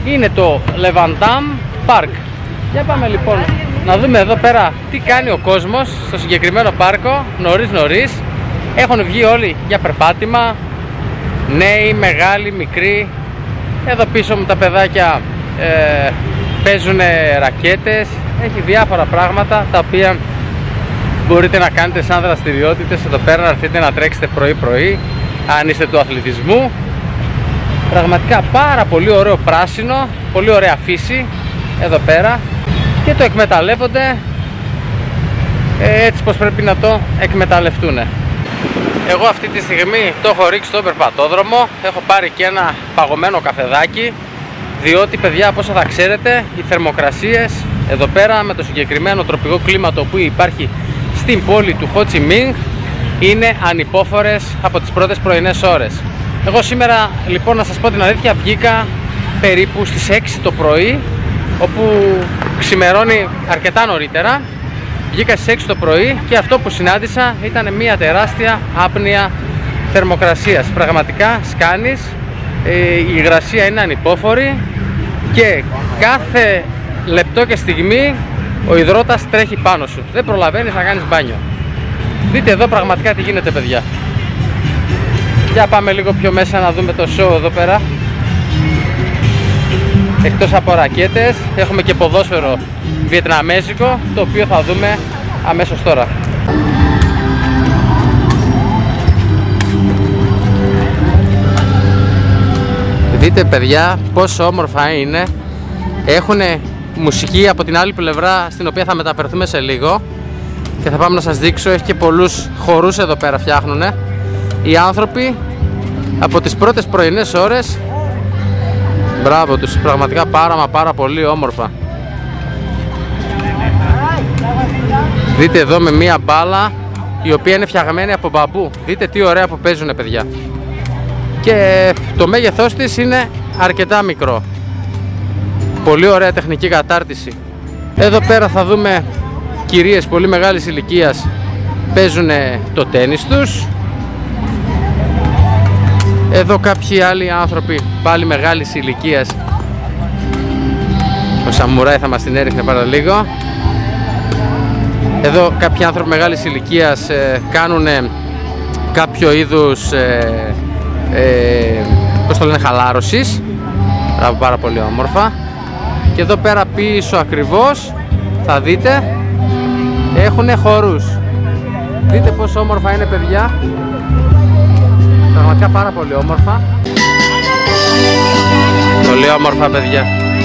είναι το Levantam Park. Για πάμε λοιπόν να δούμε εδώ πέρα τι κάνει ο κόσμος στο συγκεκριμένο πάρκο νωρίς. Έχουν βγει όλοι για περπάτημα, νέοι, μεγάλοι, μικροί. Εδώ πίσω μου τα παιδάκια παίζουν ρακέτες. Έχει διάφορα πράγματα τα οποία μπορείτε να κάνετε σαν δραστηριότητες εδώ πέρα, να έρθετε να τρέξετε πρωί-πρωί αν είστε του αθλητισμού. Πραγματικά πάρα πολύ ωραίο πράσινο, πολύ ωραία φύση εδώ πέρα και το εκμεταλλεύονται έτσι πως πρέπει να το εκμεταλλευτούν. Εγώ αυτή τη στιγμή το έχω ρίξει στον περπατόδρομο, έχω πάρει και ένα παγωμένο καφεδάκι, διότι παιδιά, όπως θα ξέρετε, οι θερμοκρασίες εδώ πέρα με το συγκεκριμένο τροπικό κλίμα το οποίο υπάρχει στην πόλη του Χο Τσι Μίνγκ είναι ανυπόφορες από τις πρώτες πρωινές ώρες. Εγώ σήμερα λοιπόν, να σας πω την αλήθεια, βγήκα περίπου στις 6 το πρωί, όπου ξημερώνει αρκετά νωρίτερα. Βγήκα στις 6 το πρωί και αυτό που συνάντησα ήταν μια τεράστια άπνοια θερμοκρασίας. Πραγματικά σκάνεις, η υγρασία είναι ανυπόφορη και κάθε λεπτό και στιγμή ο υδρότας τρέχει πάνω σου. Δεν προλαβαίνεις να κάνεις μπάνιο. Δείτε εδώ πραγματικά τι γίνεται, παιδιά. Για πάμε λίγο πιο μέσα να δούμε το show εδώ πέρα. Εκτός από ρακέτες έχουμε και ποδόσφαιρο βιετναμέζικο, το οποίο θα δούμε αμέσως τώρα. Δείτε παιδιά πόσο όμορφα είναι. Έχουν μουσική από την άλλη πλευρά, στην οποία θα μεταφερθούμε σε λίγο και θα πάμε να σας δείξω. Έχει και πολλούς χορούς εδώ πέρα φτιάχνουν οι άνθρωποι από τις πρώτες πρωινές ώρες. Μπράβο τους, πραγματικά πάρα πολύ όμορφα. Δείτε εδώ με μία μπάλα η οποία είναι φτιαγμένη από μπαμπού. Δείτε τι ωραία που παίζουν, παιδιά. Και το μέγεθός της είναι αρκετά μικρό. Πολύ ωραία τεχνική κατάρτιση. Εδώ πέρα θα δούμε κυρίες πολύ μεγάλης ηλικίας παίζουν το τένις τους. Εδώ κάποιοι άλλοι άνθρωποι πάλι μεγάλης ηλικίας. Ο Σαμουράι θα μας την έριχνε πάρα λίγο. Εδώ κάποιοι άνθρωποι μεγάλης ηλικίας κάνουν κάποιο είδους πώς το λένε, χαλάρωσης. Πάρα πολύ όμορφα. Και εδώ πέρα πίσω ακριβώς θα δείτε έχουν χορούς. Δείτε πόσο όμορφα είναι, παιδιά. Πραγματικά πάρα πολύ όμορφα. Πολύ όμορφα, παιδιά.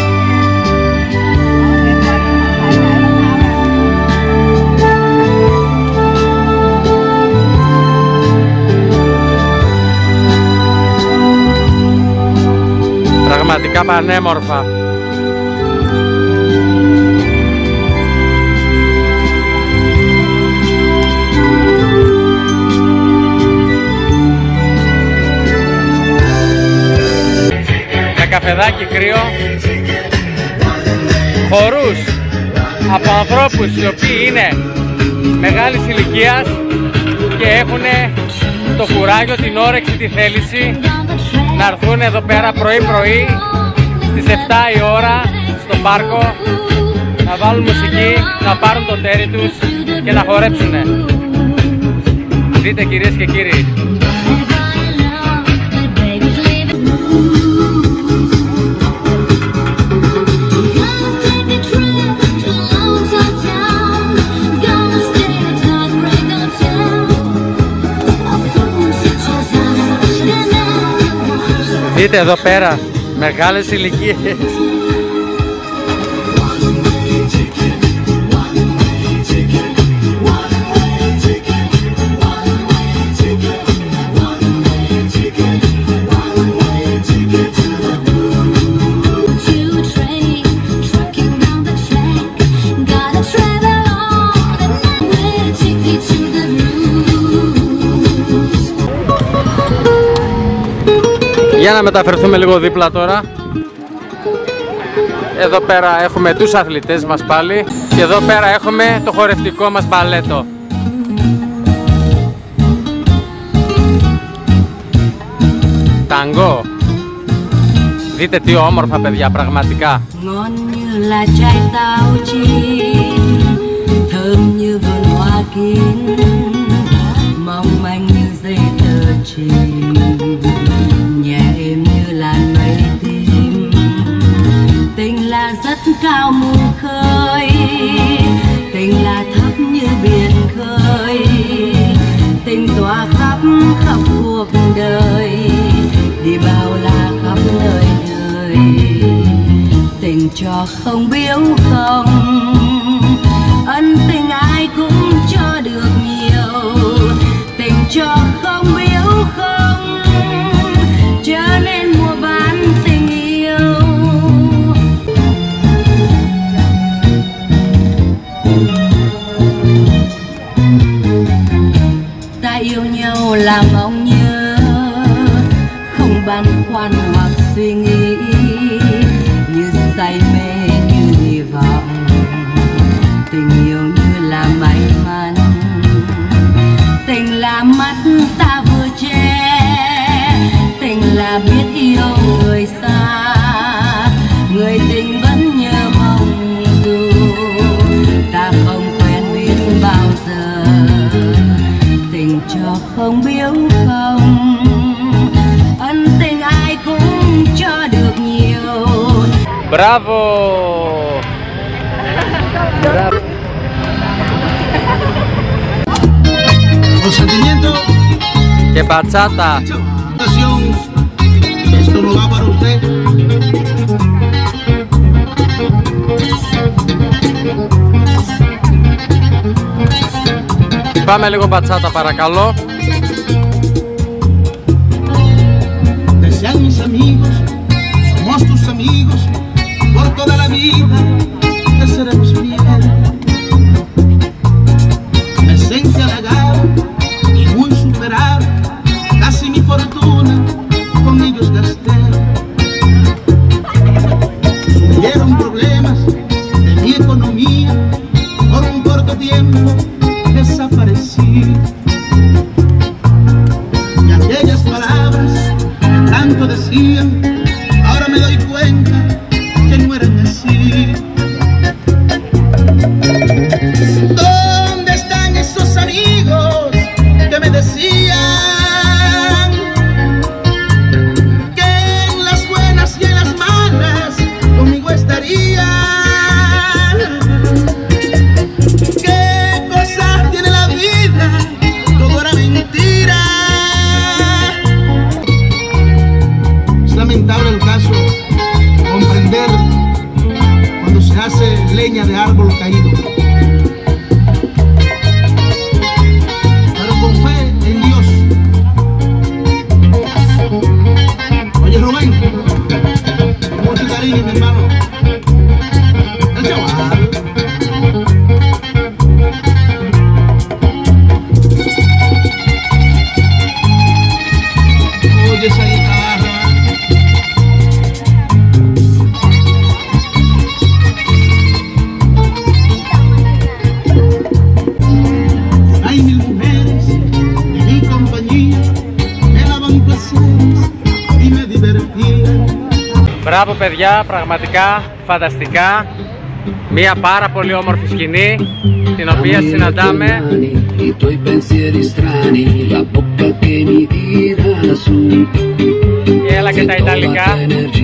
Πραγματικά πανέμορφα. Καφεδάκι κρύο, χορούς από ανθρώπους οι οποίοι είναι μεγάλης ηλικίας και έχουν το κουράγιο, την όρεξη, τη θέληση να έρθουν εδώ πέρα πρωί-πρωί στις 7 η ώρα στο πάρκο, να βάλουν μουσική, να πάρουν το τέρι τους και να χορέψουνε. Δείτε, κυρίες και κύριοι. Δείτε εδώ πέρα, μεγάλες ηλικίες. Για να μεταφερθούμε λίγο δίπλα τώρα. Εδώ πέρα έχουμε τους αθλητές μας πάλι. Και εδώ πέρα έχουμε το χορευτικό μας μπαλέτο. Ταγκό. Δείτε τι όμορφα, παιδιά, πραγματικά. Ngon như là trái táo chín, thơm như vườn hoa kín, mong manh như dây tơ chìm, nhẹ êm như làn mây tím. Tình là rất cao mù khơi, tình là thấp như biển khơi, tình tỏa khắp khắp cuộc đời, đi bao la khắp nơi đời. Tình cho không biếu không, ân tình ai cũng cho được nhiều. Tình cho không biếu không, trở nên mua bán tình yêu. Ta yêu nhau là mong nhớ, không băn khoăn hoặc suy nghĩ, như say mê như hy vọng. Tình yêu như là may mắn, tình là mắt ta vừa che, tình là biết yêu người xa, người tình vẫn nhớ mong dù ta không quen biết bao giờ. Tình cho không biếu không, ân tình ai cũng cho được nhiều. Μπράβο! Consentimiento. Και μπατσάτα. Esto no va para usted. Πάμε λίγο μπατσάτα, παρακαλώ. Desean mis amigos, somos tus amigos, por toda la vida te seremos fieles. La esencia halagada y muy superada, casi mi fortuna con ellos gasté. Surgieron problemas de mi economía, por un corto tiempo desaparecí. Y aquellas palabras que tanto decían, ahora me doy cuenta que no eran así. ¿Dónde están esos amigos que me decían que en las buenas y en las malas conmigo estarían? ¿Qué cosas tiene la vida? Todo era mentira. Es lamentable el caso, comprender cuando se hace leña de árbol caído. Pero con fe en Dios. Oye, Rubén, con mucho cariño, mi hermano. El chaval. Oye esa guitarra. Hay mil mujeres en mi compañía, me daban placeres y me divertían. Μπράβο, παιδιά, πραγματικά φανταστικά. Μία πάρα πολύ όμορφη σκηνή, την οποία συναντάμε. Και έλα και τα Ιταλικά.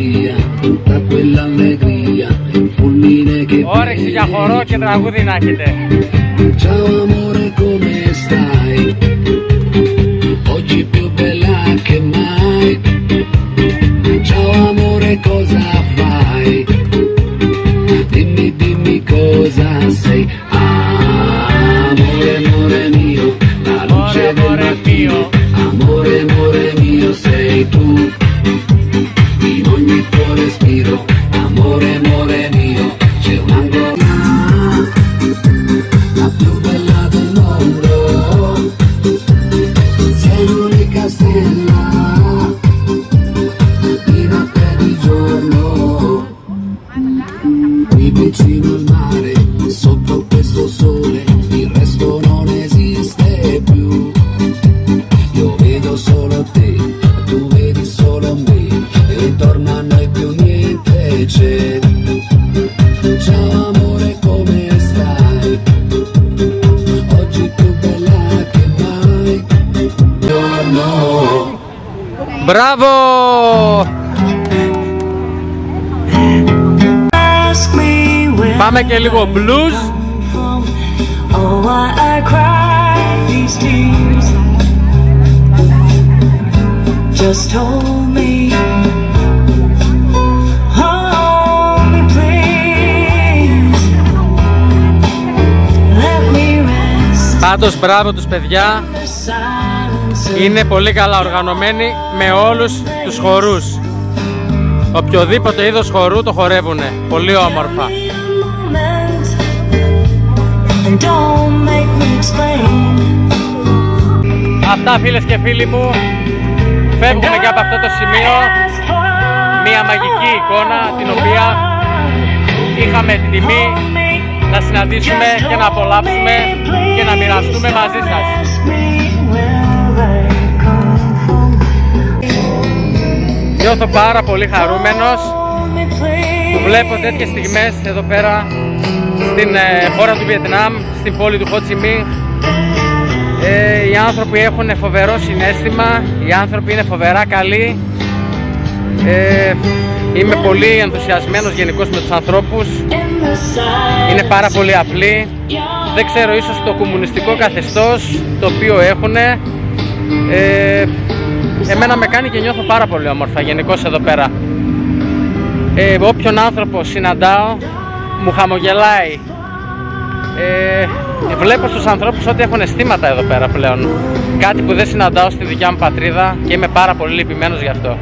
Όρεξη για χορό και τραγούδι να έχετε. Ciao amore, come stai? Oggi più bella che mai. Ciao amore, cosa fai? Dimmi, dimmi cosa sei. Amore, amore mio, la luce del mattino. Amore, amore mio, sei tu. In ogni tuo respiro. Amore, amore mio, c'è un angolo. La più bella del mondo, sei l'unica stella, di notte e di giorno, qui vicino al mare, sotto questo sole, il resto non esiste più. Io vedo solo te, tu vedi solo noche. Ciao amore, come stai? Oggi più bella che mai. No. Μπράβο! Πάμε και λίγο blues. Oh, why I cry these tears. Just hold me, please. Let me rest. Πάντως μπράβο τους παιδιά. Είναι πολύ καλά οργανωμένοι με όλους τους χορούς. Οποιοδήποτε είδος χορού το χορεύουνε. Πολύ όμορφα. Αυτά φίλες και φίλοι μου. Φεύγουμε και από αυτό το σημείο. Μία μαγική εικόνα την οποία είχαμε την τιμή να συναντήσουμε και να απολαύσουμε και να μοιραστούμε μαζί σας. Νιώθω πάρα πολύ χαρούμενος που βλέπω τέτοιες στιγμές εδώ πέρα στην χώρα του Βιετνάμ, στην πόλη του Χο Τσι Μίνγκ. Οι άνθρωποι έχουν φοβερό συναίσθημα, οι άνθρωποι είναι φοβερά καλοί. Είμαι πολύ ενθουσιασμένος γενικώς με τους ανθρώπους. Είναι πάρα πολύ απλοί. Δεν ξέρω, ίσως το κομμουνιστικό καθεστώς το οποίο έχουν εμένα με κάνει και νιώθω πάρα πολύ όμορφα γενικώς εδώ πέρα. Όποιον άνθρωπο συναντάω μου χαμογελάει. Βλέπω στους ανθρώπους ότι έχουν αισθήματα εδώ πέρα πλέον. Κάτι που δεν συναντάω στη δικιά μου πατρίδα και είμαι πάρα πολύ λυπημένος γι' αυτό.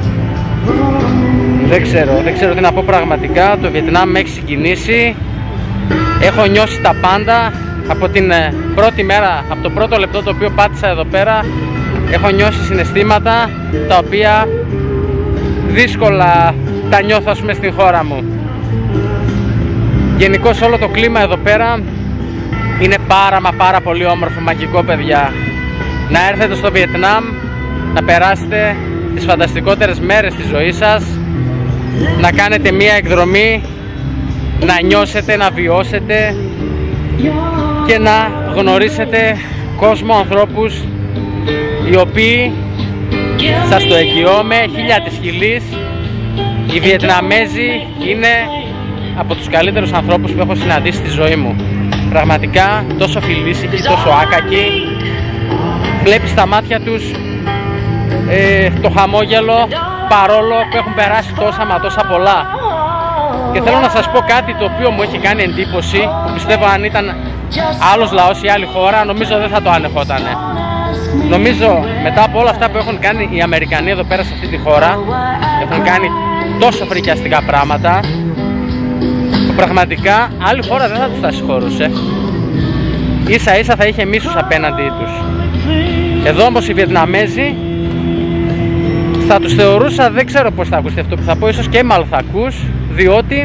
Δεν ξέρω τι να πω πραγματικά. Το Βιετνάμ με έχει συγκινήσει. Έχω νιώσει τα πάντα από την πρώτη μέρα, από το πρώτο λεπτό το οποίο πάτησα εδώ πέρα. Έχω νιώσει συναισθήματα τα οποία δύσκολα τα νιώθω ας πούμε στην χώρα μου. Γενικώς όλο το κλίμα εδώ πέρα είναι πάρα πολύ όμορφο, μαγικό παιδιά. Να έρθετε στο Βιετνάμ, να περάσετε τις φανταστικότερες μέρες της ζωής σας, να κάνετε μία εκδρομή, να νιώσετε, να βιώσετε και να γνωρίσετε κόσμο, ανθρώπους οι οποίοι, σας το εγγυώμαι, χίλια της χιλής, οι Βιετναμέζοι είναι από τους καλύτερους ανθρώπους που έχω συναντήσει στη ζωή μου. Πραγματικά τόσο φιλήσυχοι, τόσο άκακοι. Βλέπεις στα μάτια τους το χαμόγελο, παρόλο που έχουν περάσει τόσα πολλά. Και θέλω να σας πω κάτι το οποίο μου έχει κάνει εντύπωση, που πιστεύω αν ήταν άλλος λαός ή άλλη χώρα νομίζω δεν θα το ανεχότανε. Νομίζω μετά από όλα αυτά που έχουν κάνει οι Αμερικανοί εδώ πέρα σε αυτή τη χώρα, έχουν κάνει τόσο φρικιαστικά πράγματα που πραγματικά άλλη χώρα δεν θα τους τα συγχωρούσε. Ίσα ίσα θα είχε μίσους απέναντι τους. Εδώ όμως οι Βιετναμέζοι θα τους θεωρούσα, δεν ξέρω πως θα ακούσει αυτό που θα πω, ίσως και μάλλον θα ακούς, διότι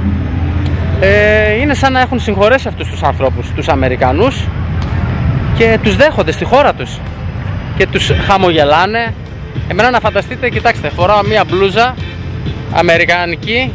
είναι σαν να έχουν συγχωρέσει αυτούς τους ανθρώπους, τους Αμερικανούς, και τους δέχονται στη χώρα τους και τους χαμογελάνε. Εμένα να φανταστείτε, κοιτάξτε, φοράω μία μπλούζα αμερικανική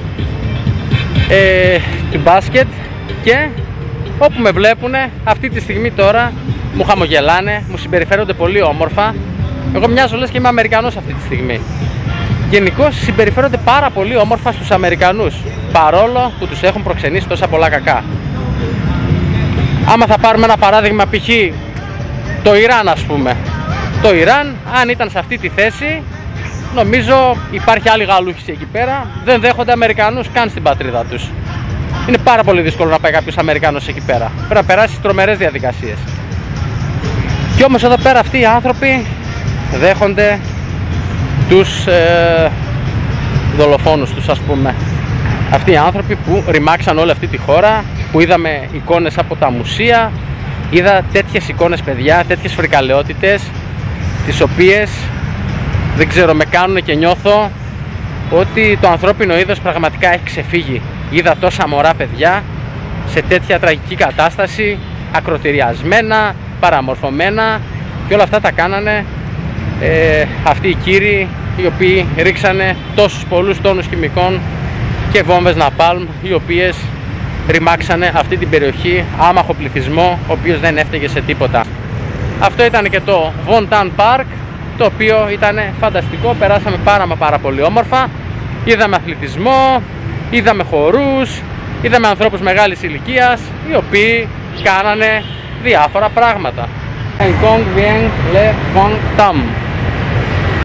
του μπάσκετ και όπου με βλέπουνε αυτή τη στιγμή τώρα μου χαμογελάνε, μου συμπεριφέρονται πολύ όμορφα. Εγώ μοιάζω λες και είμαι Αμερικανός αυτή τη στιγμή. Γενικώς συμπεριφέρονται πάρα πολύ όμορφα στους Αμερικανούς, παρόλο που τους έχουν προξενήσει τόσα πολλά κακά. Άμα θα πάρουμε ένα παράδειγμα, π.χ. το Ιράν ας πούμε. Το Ιράν, αν ήταν σε αυτή τη θέση, νομίζω υπάρχει άλλη γαλούχηση εκεί πέρα. Δεν δέχονται Αμερικανούς καν στην πατρίδα τους. Είναι πάρα πολύ δύσκολο να πάει κάποιος Αμερικάνος εκεί πέρα. Πρέπει να περάσει τρομερές διαδικασίες. Κι όμως εδώ πέρα αυτοί οι άνθρωποι δέχονται τους δολοφόνους τους ας πούμε. Αυτοί οι άνθρωποι που ρημάξαν όλη αυτή τη χώρα, που είδαμε εικόνες από τα μουσεία, είδα τέτοιες εικόνες παιδιά, τέτοιες φρικαλαιότητες, τις οποίες δεν ξέρω, με κάνουν και νιώθω ότι το ανθρώπινο είδος πραγματικά έχει ξεφύγει. Είδα τόσα μωρά παιδιά σε τέτοια τραγική κατάσταση, ακροτηριασμένα, παραμορφωμένα, και όλα αυτά τα κάνανε αυτοί οι κύριοι οι οποίοι ρίξανε τόσους πολλούς τόνους χημικών και βόμβες Napalm, οι οποίες ρημάξανε αυτή την περιοχή, άμαχο πληθυσμό, ο οποίος δεν έφταιγε σε τίποτα. Αυτό ήταν και το Vontan Park, το οποίο ήταν φανταστικό, περάσαμε πάρα πολύ όμορφα, είδαμε αθλητισμό, είδαμε χορούς, είδαμε ανθρώπους μεγάλης ηλικίας, οι οποίοι κάνανε διάφορα πράγματα. Kong Vien Le Von Tam.